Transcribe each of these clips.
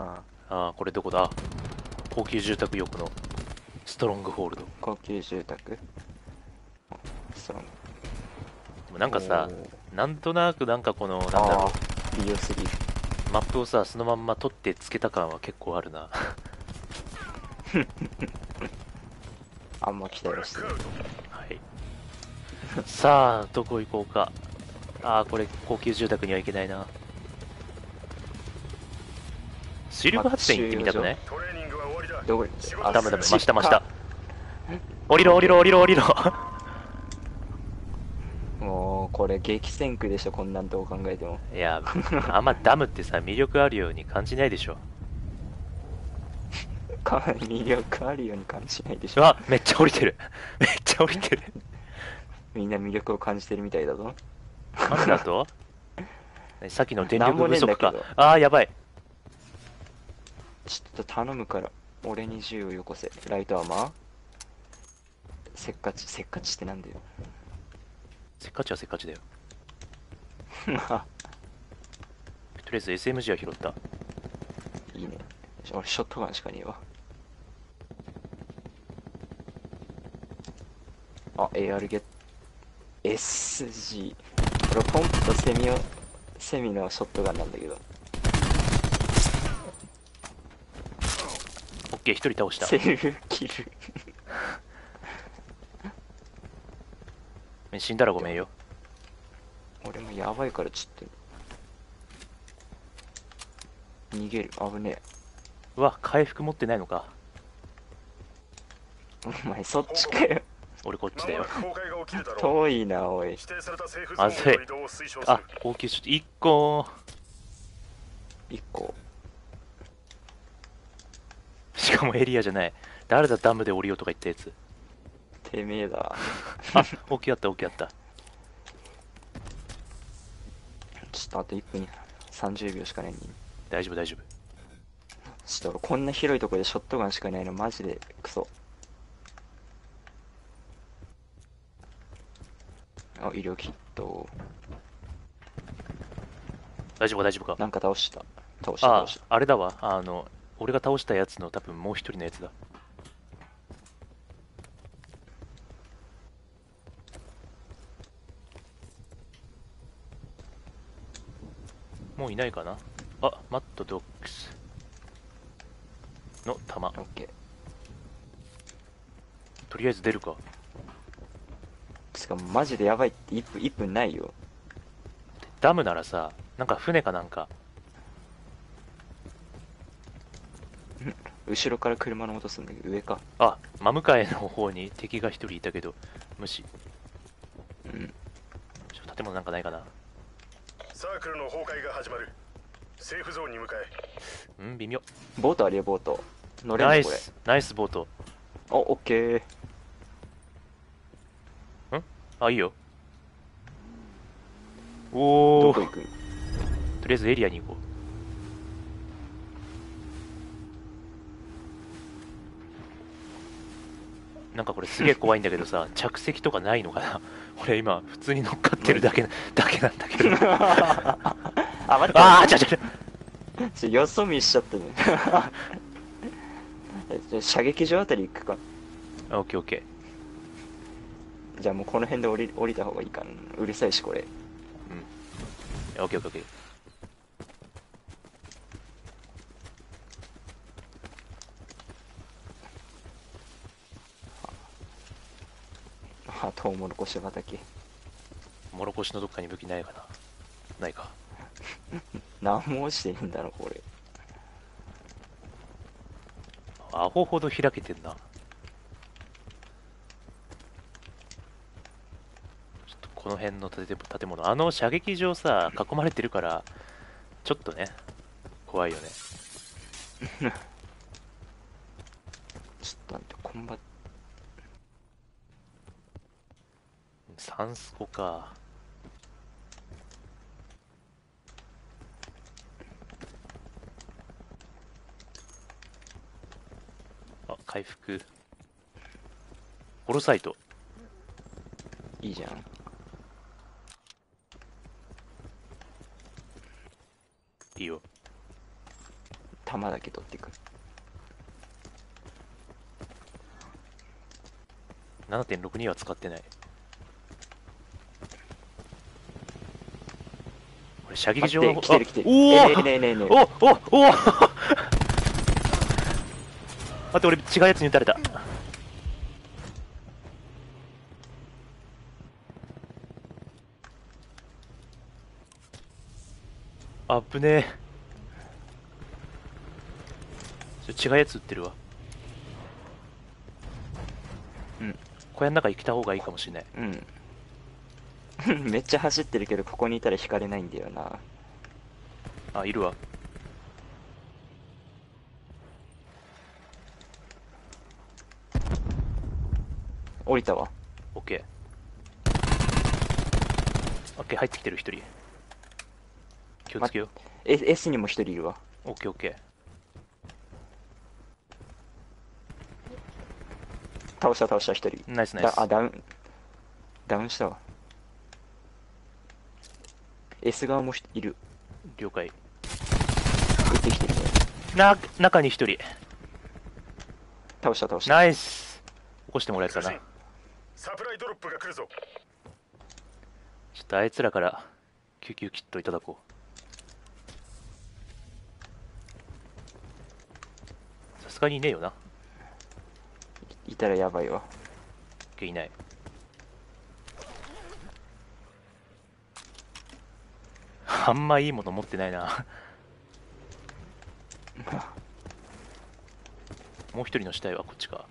ああ、これどこだ？高級住宅横のストロングホールド。 高級住宅。ストロング。 でもなんかさ、なんとなくなんかこの、なんだろああ、BO3。 う、マップをさ、そのまんま取ってつけた感は結構あるな。 あんま期待はしてない。 はい。さあ、どこ行こうか。ああ、これ高級住宅には行けないな。水力発電行ってみたくない？ どこあ、 ダメダメ、真下真下。降りろ降りろ降りろ降りろ。 もう、これ激戦区でしょ、こんなんどう考えても。 いや、あんまダムってさ、魅力あるように感じないでしょ。 魅力あるように感じないでしょ。 うわ、めっちゃ降りてる。めっちゃ降りてる。 みんな魅力を感じてるみたいだぞ。 なんだと？さっきの電力なんもねえ不足かんだけど。。 ああ、やばい。 ちょっと頼むから、俺に銃をよこせ。ライトアーマーせっかち、せっかちってなんだよ。 せっかちはせっかちだよ。とりあえず SMG は拾った。 いいね。俺、ショットガンしかねえわ。あ、AR ゲット。SG。これポンプとセミのショットガンなんだけど。 オッケー、一人倒した。 セルフキル。 死んだらごめんよ。 俺もやばいからちょっと逃げる。危ねうわ、回復持ってないのか。 え。お前そっちかよ。 俺こっちだよ。 遠いな、おい。 まずい。あ、高級シュ1個。 1個。 しかもエリアじゃない。誰だダムで降りようとか言ったやつ。 てめえだ。 あ、大きかった大きかった。 ちょっとあと1分30秒しかないのに。 大丈夫大丈夫。 ちょっと俺こんな広いとこでショットガンしかいないのマジでクソ。あ、医療キット。 大丈夫大丈夫か。 なんか倒した倒した。 あれだわ。俺が倒したやつの多分もう一人のやつだ。もういないかな。あ、マットドックスの弾。 オッケー。 とりあえず出るか。 つかマジでやばいって1分ないよ。 ダムならさ、なんか船かなんか。 後ろから車の音するんだけど上か。 あ、真向かいの方に敵が一人いたけど、無視。 うん。 建物なんかないかな。 サークルの崩壊が始まる。セーフゾーンに向かえ。 微妙。 ボートあるよ、ボート。乗れるのこれ。 ナイス、ナイスボート。 お、オッケー。 あ、いいよ。おー。 どこ行く？ とりあえずエリアに行こう。なんかこれすげえ怖いんだけどさ、着席とかないのかな。俺今普通に乗っかってるだけなんだけど。 あ、待って。 あー、 よそ見しちゃったね。じゃあ射撃場あたり行くか。 オッケーオッケじゃあもうこの辺で降りた方がいいかな。うるさいしこれ。 ー。オッケーオッケーオッケー。 あ、トウモロコシ畑。 もろこしのどっかに武器ないかな。ないか。 何も落ちていいんだろこれ。 アホほど開けてんな。ちょっとこの辺の建物、射撃場さ、囲まれてるから、ちょっとね、怖いよね。 ちょっと待って、コンバット。 サンスコか。あ、回復。ホロサイト。 いいじゃん。 いいよ。 弾だけ取っていく。 7.62 は使ってない。これ射撃場の待って、来てる来てる。 おお、 ねえねえねえねおえ。 おおお待って、俺違うやつに撃たれた。あぶねえ。違うやつ撃ってるわ。 うん。 小屋の中に来た方がいいかもしれない。 うん。めっちゃ走ってるけど、ここにいたら引かれないんだよな。 あ、いるわ。 降りたわ。 オッケー。オッケー、入ってきてる一人。気をつけよう。 S にも一人いるわ。 オッケーオッケ倒した一人。 ー。ナイスナイス。 ダウンしたわ。S 側もいる。 了解。 撃ってきてるね。 中に一人。 倒した。 ナイス。起こしてもらえるかな。ちょサプライドロップが来るぞ。 っとあいつらから救急キットいただこう。さすがにいねえよな。オッいたらやばいわ。 ケー、いない。あんまいいもの持ってないな。もう一人の死体はこっちか。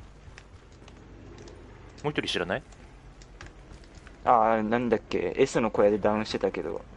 もう一人知らない？ ああ、なんだっけ。S の小屋でダウンしてたけど。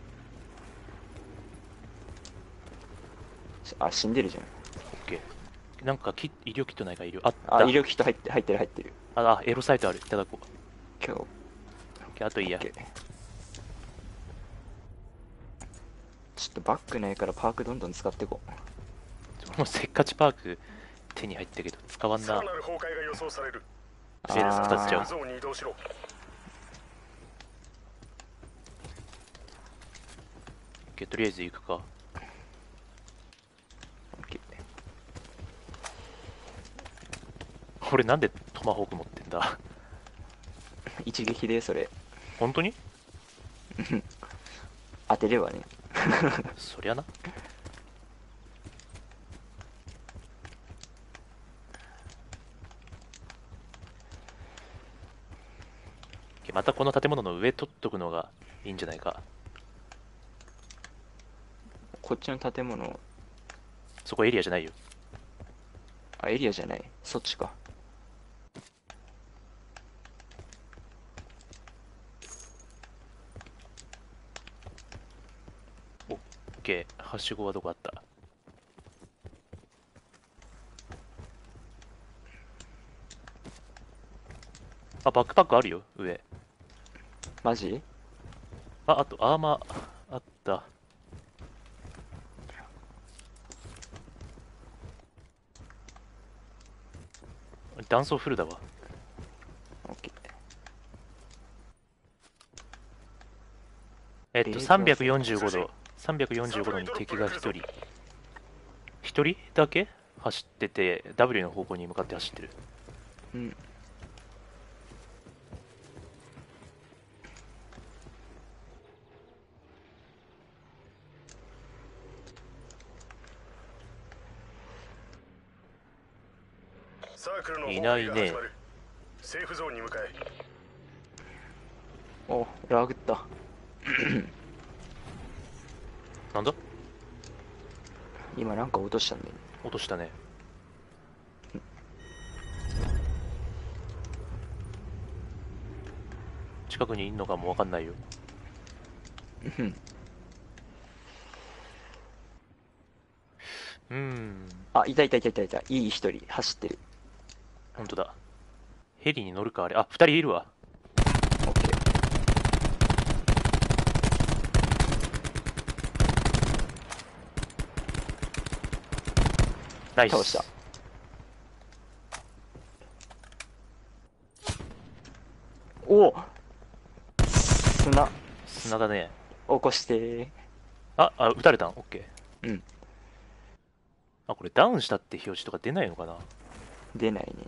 あ、死んでるじゃん。 オッケー。なんか医療キットないか？医療あった。 あ、医療キット入ってる。 あ、エロサイトある。いただこう。 今日。 オッケー、あといいや。 オッケーちょっとバックないからパークどんどん使っていこう。 もうせっかちパーク手に入ったけど使わんな。 さらなる崩壊が予想される。 セールス使っちゃう。 ゾーンに移動しろ。 オッケー、とりあえず行くか。 オッケー俺なんでトマホーク持ってんだ？ 一撃でそれ本当に？ 当てればね。 そりゃな。またこの建物の上取っとくのがいいんじゃないか。 こっちの建物、 そこエリアじゃないよ。 あ、エリアじゃない。そっちか。 オッケー、はしごはどこあった？あ、バックパックあるよ、上。 マジ？ あとアーマーあった。弾倉フルだわ。 オッケ 345度。345度に敵が1人。1人だけ走ってて、W の方向に向かって走ってる。 ー。うん。 サークルのいないね崩壊が始まる。セーフゾーンに向かえ。 お、ラグった。 なんだ？ 今なんか落としたんだよね。 落としたね。近くにいんのかもわかんないよ。 うんあ、いた。いい一人走ってる。 ほんとだ。ヘリに乗るかあれ。あ、2人いるわ。 オッケー。 ナイス。 倒した。おお、 砂だね。 起こして。 撃たれたん？オッケー。 うん。 あ、これダウンしたって表示とか出ないのかな。 出ないね。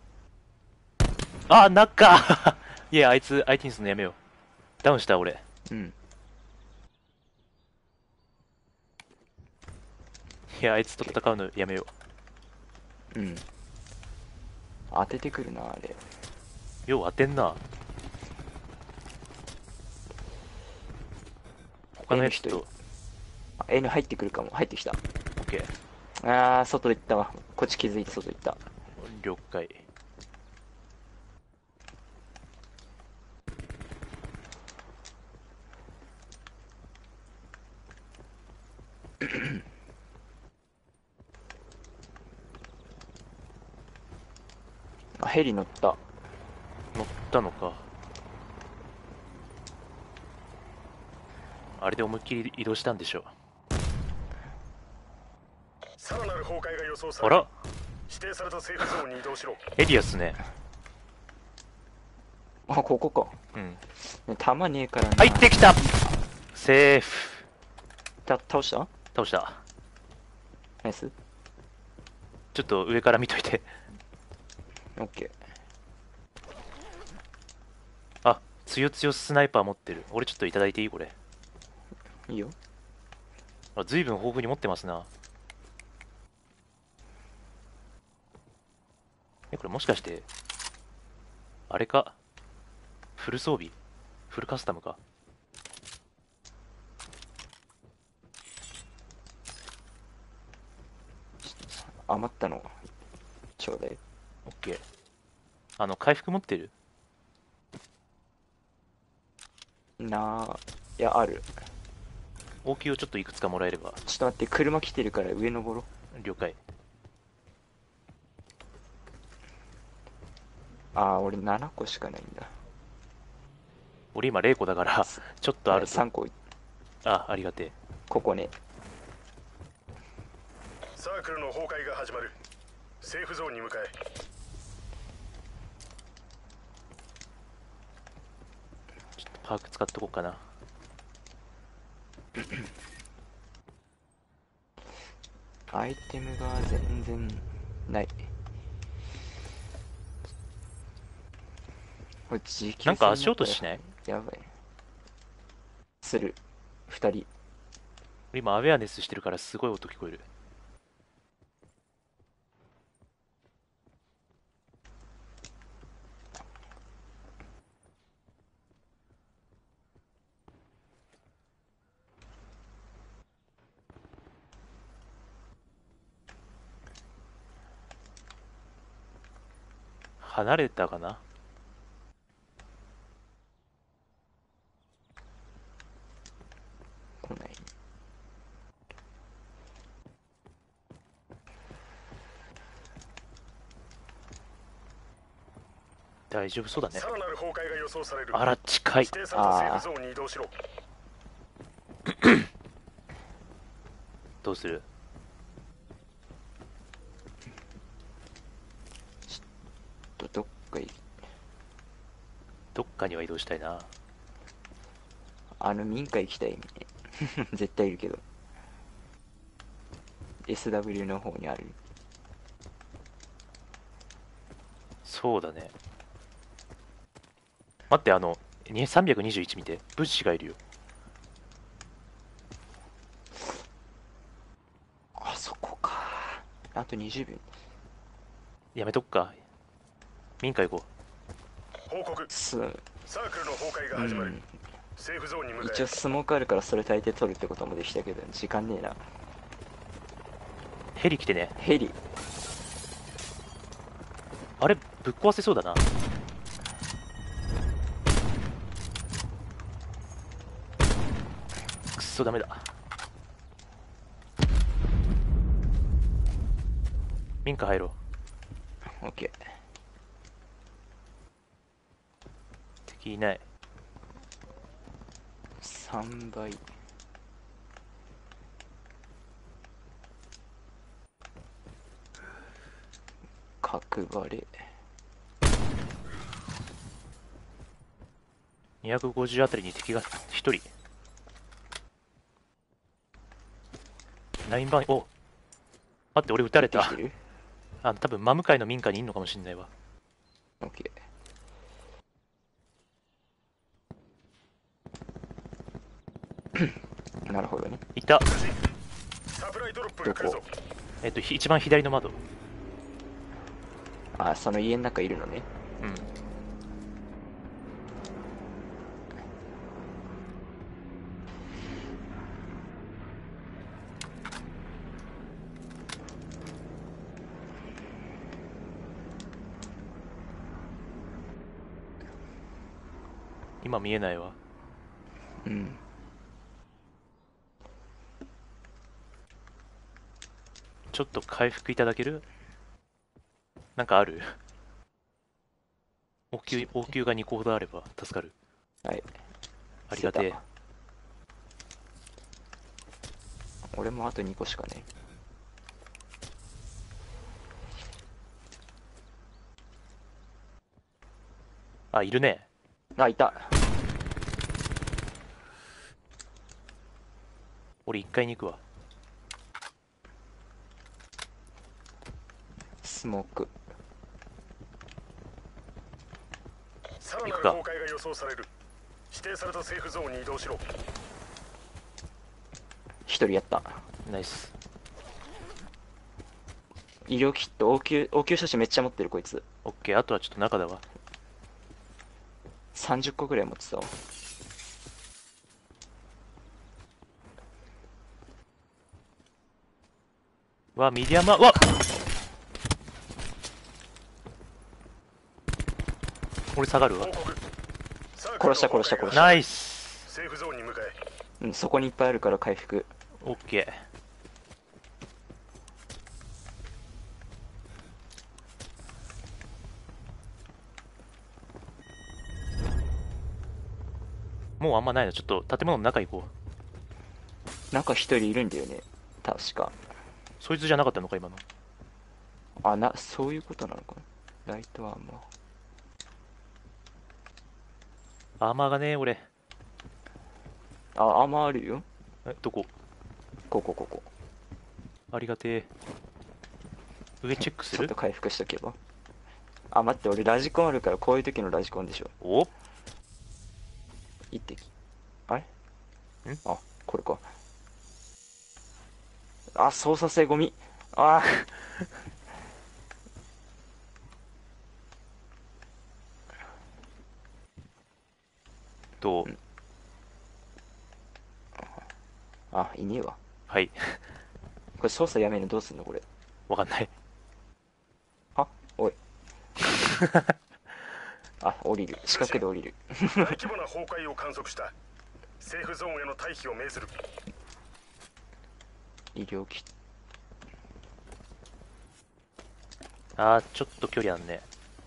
あ、中いや、あいつ相手にするのやめよう。ダウンした俺。 うん。 いや、あいつと戦うのやめようん。当ててくるな、あれ。 う。よう当てんな。他のやつ N と。 あ、N 入ってくるかも。入ってきた。 オッケー。 あー、外行ったわ。こっち気づいて外行った。 了解。 あ、ヘリ乗った。 乗ったのか。あれで思いっきり移動したんでしょう。 さらなる崩壊が予想される。 あら、 指定されたセーフゾーンに移動しろ。 エリアっすね。 あ、ここか。 うん。 ね、弾ねえからな。 入ってきた。セーフ。 倒した倒した。 ナイス。 ちょっと上から見といて。 オッケあ、つよつよスナイパー持ってる。俺ちょっといただいていいこれ。 ー。いいよ。 あ、随分豊富に持ってますな。これもしかして、あれか。フル装備フルカスタムか。 余ったの。ちょうだい。 オッケー。回復持ってる？ いや、ある。 応急をちょっといくつかもらえれば。 ちょっと待って、車来てるから上登ろ了解。 う。あー、俺7個しかないんだ。 俺今0個だからちょっとあると。 3個、 ありがてえ。 ここね。 サークルの崩壊が始まる。セーフゾーンに向かえ。 ちょっとパーク使っとこうかな。 アイテムが全然ない。これ持久戦なんか足音しない？ やばい。する。2人。 俺今アウェアネスしてるからすごい音聞こえる。離れたかな。 来ない。 大丈夫そうだね。 さらなる崩壊が予想される。 あら近い。 指定されたセーフゾーンに移動しろ。 どうする？ どっかどっかには移動したいな。 民家行きたい。絶対いるけど。SW の方にある。 そうだね。待って、321見て。物資がいるよ。 あそこか。あと20秒。 やめとくか。民家行こ報告。サークルの崩壊が始まる。セーフゾーンに向かえ。 一応スモークあるからそれ大抵取るってこともできたけど、時間ねえな。 う。ヘリ来てね。 ヘリ。 あれ、ぶっ壊せそうだな。くっそダメだ。民家入ろう。 オッケ敵いない。 ー。3倍。角張れ。 250あたりに敵が1人。ラインバン、お、 待って、俺撃たれた。 出てきてる？ 多分真向かいの民家にいんのかもしんないわ。 オッケー。なるほどね。 いた。 サプライドロップが来るぞ。 一番左の窓。 あ、その家の中いるのね。 うん。今見えないわ。 うん。 ちょっと回復いただける？なんかある？応急が2個ほどあれば助かる。 はい。 ありがてえ。 俺もあと2個しかね。 あ、いるね。 あ、いた。 俺1階に行くわ。 スモーク。 さらなる崩壊が予想される。指定されたセーフゾーンに移動しろ。 1人やった。 ナイス。 医療キット、応急処置めっちゃ持ってるこいつ。 オッケー、あとはちょっと中だわ。 30個ぐらい持ってたわ。 わ、ミディアマ、わっ、俺下がるわ。 殺したナイス。 セーフゾーンに向かえ。 うん、そこにいっぱいあるから回復。 オッケー。もうあんまないの。ちょっと建物の中行こう。 中1人いるんだよね。確か。 そいつじゃなかったのか今の。 あ、そういうことなのかな。ライトアーマー。 アーマーがね俺。 あ、アーマーあるよ。 どこ？ ここ。 ありがてえ。上チェックする？ ちょっと回復しとけば。あ、待って、俺ラジコンあるから、こういう時のラジコンでしょ。 お？ 一滴。あれ？あ、これか。あ、操作性ゴミ。あどう？ あ、いねえわ。 はい。 これ操作やめるのどうすんのこれ。 わかんない。 は？おい。あ、降りる。近くで降りる。 大規模な崩壊を観測した。セーフゾーンへの退避を命ずる。 医療キット。 ちょっと距離あんね。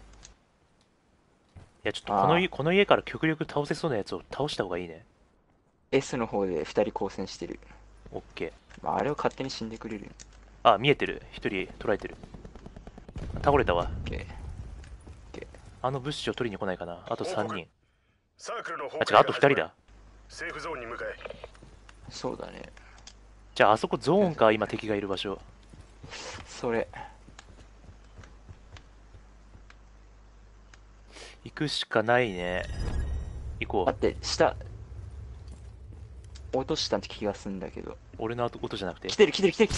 いや、ちょっとこの家から極力倒せそうなやつを倒した方がいいね。 S の方で2人交戦してる。 オッケー。 まあ、あれを勝手に死んでくれるよ。 あ、見えてる。一人捉えてる。倒れたわ。 オッケー。 あの物資を取りに来ないかな。あと3人。 サークルのあ、違う、あと2人だ。 セーフゾーンに向かえ。 そうだね。 じゃあ、あそこゾーンか、今敵がいる場所。 それ。 行くしかないね。行こう。 待って、下。落としたって気がするんだけど。 俺の音じゃなくて。 来てる。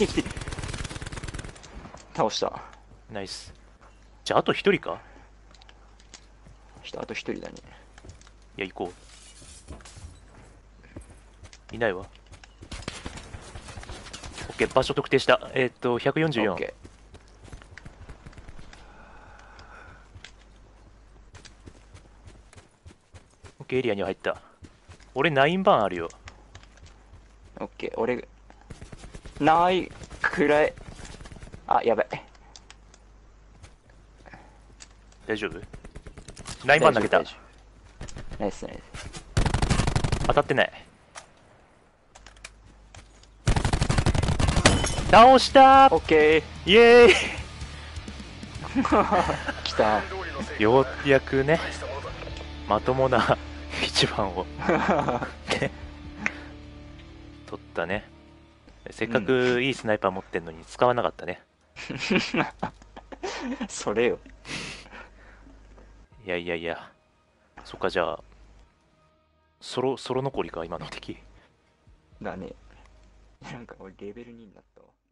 倒した。 ナイス。じゃあ、あと1人か？ あと1人だね。 いや、行こう。いないわ。オッケー、場所特定した。144。 オッケオッケー、エリアには入った。俺9番あるよ。 ー。オッケー。俺、ないくらい。あ、やばい。 大丈夫？9番投げた。 大丈夫ナイス。 当たってない。倒したー。 オッケー。 イエーイ。 来た。 ようやくね、まともな1番を取ったね。 せっかくいいスナイパー持ってんのに使わなかったね。 それよ。 いやいやいや。そっか、じゃあ、ソロ残りか、今の敵。 だね。なんか俺レベル2になったわ。